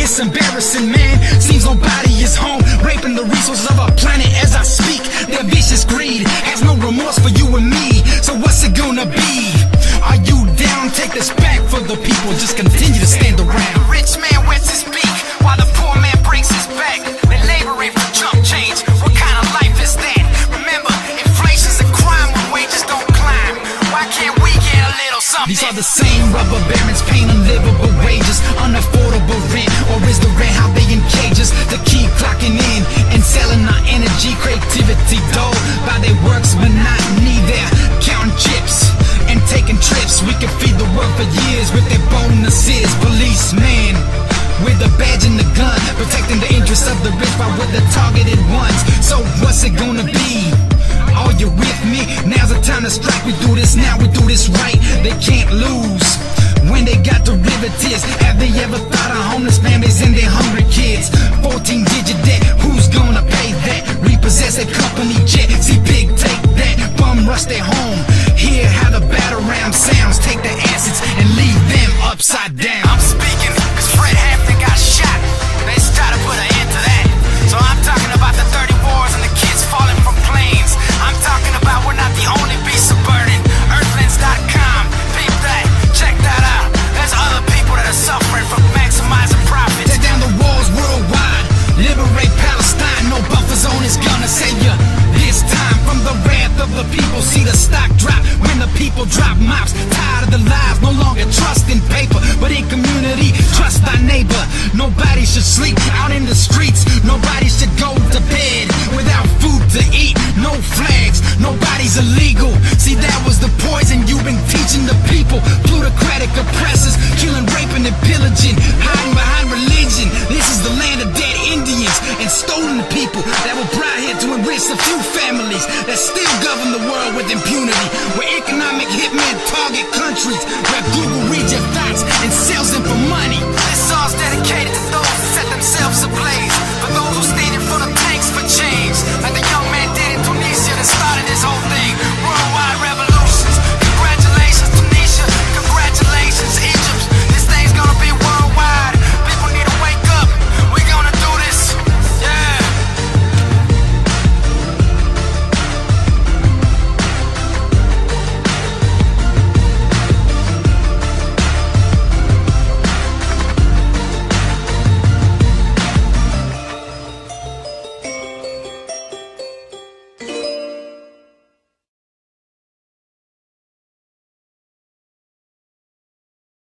it's embarrassing, man. Seems nobody is home, raping the resources of our planet as I speak. Their vicious greed has no remorse for you and me. So what's it gonna be? Are you down? Take this back for the people. Just continue to stand around. The rich man wets his beak while the poor man breaks his back. They're laboring for chump change. What kind of life is that? Remember, inflation's a crime when wages don't climb. Why can't we get a little something? These are the same rubber barons paying unlivable wages, unaffordable rent, or is the rent how they in cages to keep clocking in and selling our energy, creativity, dough by their works monotony? They're counting chips and taking trips. We can feed the world for years with their bonuses. Policemen with a badge and a gun, protecting the interests of the rich while we're the targeted ones. So what's it gonna be? Are you with me? Now's the time to strike. We do this now, we do this right. They can't lose when they got derivatives. Have they ever thought of homeless families and their hungry kids? 14-digit debt, who's gonna pay that? Repossess a company jet, see big take that. Bum rush their home, hear how the battle ram sounds. Take the assets and leave them upside down. I'm speaking cause Fred Hampton got shot. They try to put an end to that. So I'm talking about the 30 wars and the kids falling from planes. I'm talking about we're not the only beasts of burden. Earthlings.com, peep that, check that out. There's other people that are suffering from maximizing profits. Tear down the walls worldwide, liberate Palestine. No buffer zone is gonna save you this time from the wrath of the people. See the stock drop when the people drop mops. Tired of the lies, no longer trust in paper, but in community. Trust thy neighbor. Nobody should sleep out in the streets. Nobody